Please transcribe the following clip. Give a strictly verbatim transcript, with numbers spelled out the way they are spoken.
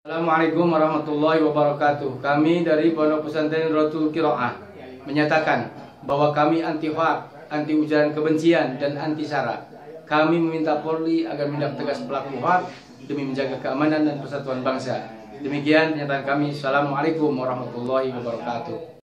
Assalamualaikum warahmatullahi wabarakatuh. Kami dari Pondok Pesantren Rotul Qiro'ah menyatakan bahwa kami anti hoak, anti ujaran kebencian, dan anti sara. Kami meminta Polri agar menindak tegas pelaku hoak demi menjaga keamanan dan persatuan bangsa. Demikian pernyataan kami. Assalamualaikum warahmatullahi wabarakatuh.